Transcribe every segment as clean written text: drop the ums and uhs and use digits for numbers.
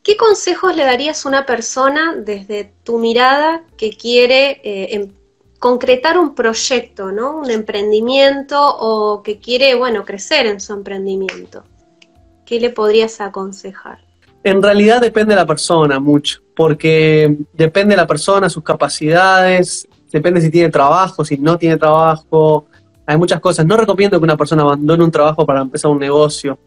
¿Qué consejos le darías a una persona desde tu mirada que quiere concretar un proyecto, ¿no? Un emprendimiento o que quiere, bueno, crecer en su emprendimiento? ¿Qué le podrías aconsejar? En realidad depende de la persona mucho, porque depende de la persona, sus capacidades, depende si tiene trabajo, si no tiene trabajo, hay muchas cosas. No recomiendo que una persona abandone un trabajo para empezar un negocio.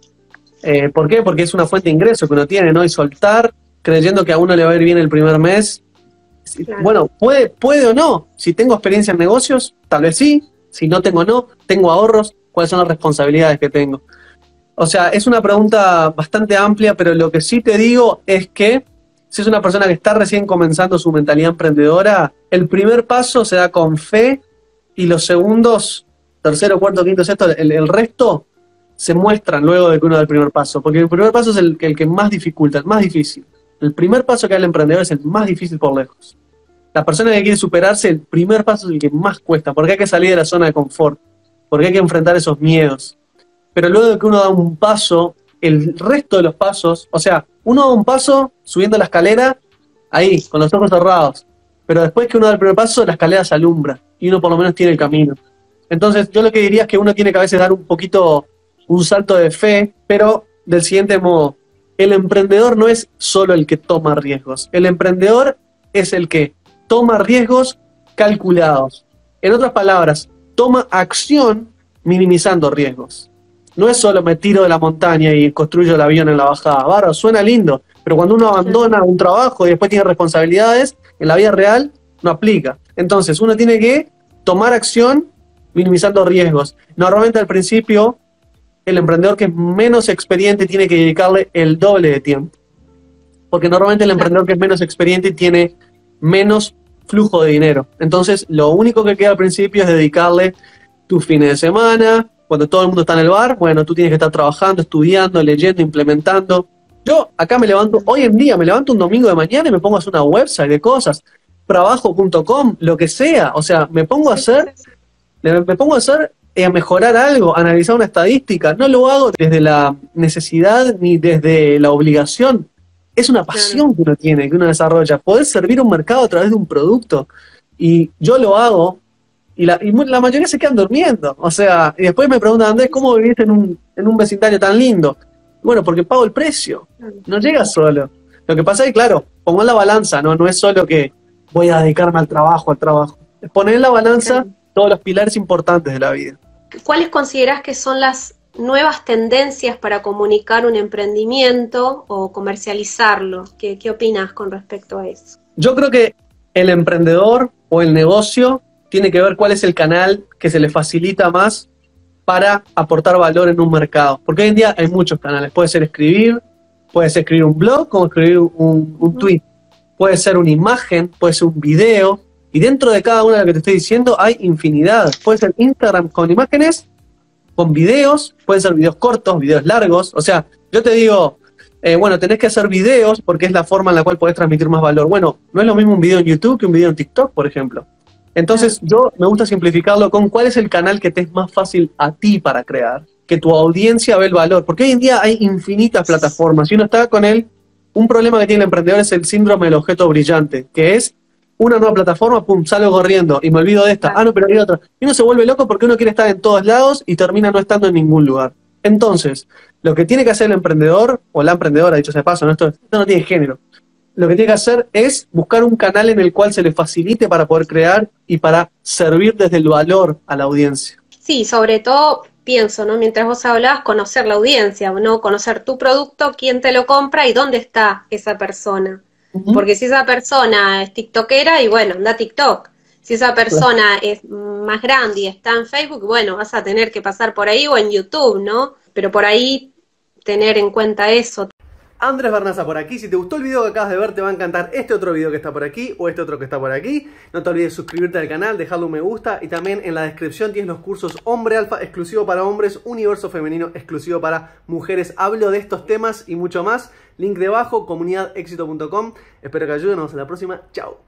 ¿Por qué? Porque es una fuente de ingreso que uno tiene, ¿no? Y soltar creyendo que a uno le va a ir bien el primer mes. Claro. Bueno, puede o no. Si tengo experiencia en negocios, tal vez sí. Si no tengo, no. Tengo ahorros. ¿Cuáles son las responsabilidades que tengo? O sea, es una pregunta bastante amplia, pero lo que sí te digo es que si es una persona que está recién comenzando su mentalidad emprendedora, el primer paso se da con fe y los segundos, tercero, cuarto, quinto, sexto, el resto se muestran luego de que uno da el primer paso. Porque el primer paso es el que más dificulta, el más difícil. El primer paso que da el emprendedor es el más difícil por lejos. La persona que quiere superarse, el primer paso es el que más cuesta, porque hay que salir de la zona de confort, porque hay que enfrentar esos miedos. Pero luego de que uno da un paso, el resto de los pasos, o sea, uno da un paso subiendo la escalera, ahí, con los ojos cerrados. Pero después que uno da el primer paso, la escalera se alumbra y uno por lo menos tiene el camino. Entonces, yo lo que diría es que uno tiene que a veces dar un poquito, un salto de fe, pero del siguiente modo. El emprendedor no es solo el que toma riesgos. El emprendedor es el que toma riesgos calculados. En otras palabras, toma acción minimizando riesgos. No es solo me tiro de la montaña y construyo el avión en la bajada. Bárbaro, suena lindo, pero cuando uno abandona un trabajo y después tiene responsabilidades, en la vida real no aplica. Entonces, uno tiene que tomar acción minimizando riesgos. Normalmente al principio, el emprendedor que es menos experiente tiene que dedicarle el doble de tiempo. Porque normalmente el emprendedor que es menos experiente tiene menos flujo de dinero. Entonces, lo único que queda al principio es dedicarle tus fines de semana. Cuando todo el mundo está en el bar, bueno, tú tienes que estar trabajando, estudiando, leyendo, implementando. Yo acá me levanto, hoy en día me levanto un domingo de mañana y me pongo a hacer una website de cosas, trabajo.com, lo que sea. O sea, me pongo a hacer, a mejorar algo, a analizar una estadística. No lo hago desde la necesidad ni desde la obligación. Es una pasión que uno tiene, que uno desarrolla. Poder servir a un mercado a través de un producto. Y yo lo hago. Y la mayoría se quedan durmiendo. O sea, y después me preguntan, Andrés, ¿cómo vivís en un vecindario tan lindo? Bueno, porque pago el precio. No llega solo. Lo que pasa es que, claro, pongo en la balanza, ¿no? No es solo que voy a dedicarme al trabajo. Es poner en la balanza todos los pilares importantes de la vida. ¿Cuáles considerás que son las nuevas tendencias para comunicar un emprendimiento o comercializarlo? ¿Qué opinas con respecto a eso? Yo creo que el emprendedor o el negocio tiene que ver cuál es el canal que se le facilita más para aportar valor en un mercado. Porque hoy en día hay muchos canales. Puede ser escribir un blog, como escribir un tweet. Puede ser una imagen, puede ser un video. Y dentro de cada una de las que te estoy diciendo hay infinidad. Puede ser Instagram con imágenes, con videos, pueden ser videos cortos, videos largos. O sea, yo te digo, bueno, tenés que hacer videos porque es la forma en la cual podés transmitir más valor. Bueno, no es lo mismo un video en YouTube que un video en TikTok, por ejemplo. Entonces, yo me gusta simplificarlo con cuál es el canal que te es más fácil a ti para crear, que tu audiencia ve el valor. Porque hoy en día hay infinitas plataformas. Si uno está con él, un problema que tiene el emprendedor es el síndrome del objeto brillante, que es una nueva plataforma, pum, salgo corriendo y me olvido de esta. Ah, no, pero hay otra. Y uno se vuelve loco porque uno quiere estar en todos lados y termina no estando en ningún lugar. Entonces, lo que tiene que hacer el emprendedor, o la emprendedora, dicho sea de paso, ¿no? Esto no tiene género. Lo que tiene que hacer es buscar un canal en el cual se le facilite para poder crear y para servir desde el valor a la audiencia. Sí, sobre todo pienso, ¿no? Mientras vos hablabas, conocer la audiencia, ¿no? Conocer tu producto, quién te lo compra y dónde está esa persona. Porque si esa persona es tiktokera, y bueno, anda a TikTok. Si esa persona es más grande y está en Facebook, bueno, vas a tener que pasar por ahí o en YouTube, ¿no? Pero por ahí tener en cuenta eso. Andrés Bernaza por aquí. Si te gustó el video que acabas de ver, te va a encantar este otro video que está por aquí o este otro que está por aquí. No te olvides suscribirte al canal, dejarle un me gusta y también en la descripción tienes los cursos Hombre Alfa exclusivo para hombres, Universo Femenino exclusivo para mujeres. Hablo de estos temas y mucho más. Link debajo, comunidadexito.com. Espero que ayuden. Nos vemos en la próxima. Chao.